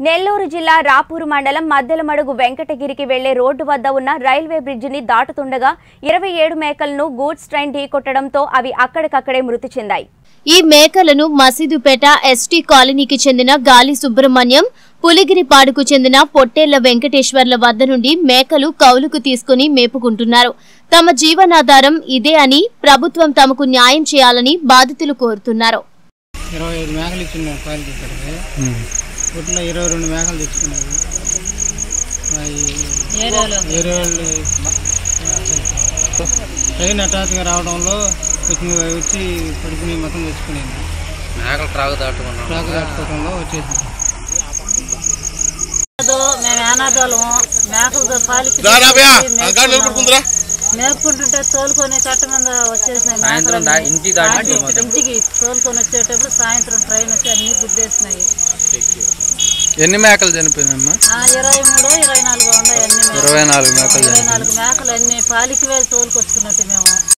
నెల్లూరు జిల్లా రాపూరు మండలం మద్దెలమడుగు వెంకటగిరికి వెళ్లే రోడ్డు వద్ద ఉన్న రైల్వే బ్రిడ్జిని దాటుతుండగా 27 మేకలను గూడ్స్ ట్రైన్ ఢీకొట్టడంతో అవి అక్కడికక్కడే మృతి చెందాయి. ఈ మేకలను మసీదుపేట ఎస్టీ కాలనీకి చెందిన గాలి సుబ్రహ్మణ్యం, పులిగిరిపాడుకు చెందిన పొట్టేళ్ల వెంకటేశ్వర్ల వద్ద నుండి మేకలు కౌలుకు తీసుకుని మేపుకుంటున్నారు. తమ జీవనాధారం ఇదే అని ప్రభుత్వం తమకు న్యాయం చేయాలని బాధితులు కోరుతున్నారు. 25 మేకలు ఇచ్చిన కాయలు పుట్టిన 22 మేకలు తెచ్చుకున్నారు. ట్రైన్ హఠాత్తుగా రావడంలో వచ్చి పడుకుని మొత్తం తెచ్చుకునేది. మేకలు ట్రాక్ దాటుకోవడంలో వచ్చేసింది. మేము అనాథాలము మేకలతో పాలికి మేపుకుంటుంటే తోలుకొని చట్ట మీద వచ్చేసినాయి. ఇంటికి తోలుకొని వచ్చేటప్పుడు సాయంత్రం ట్రైన్ వచ్చి అన్ని గుద్దేసినాయి. ఎన్ని మేకలు చనిపోయినాయమ్మా? 23, 24 ఉన్నాయి. 24 మేకలు అన్ని పాలికి వెళ్ళి తోలుకొచ్చుకున్నట్టు మేము.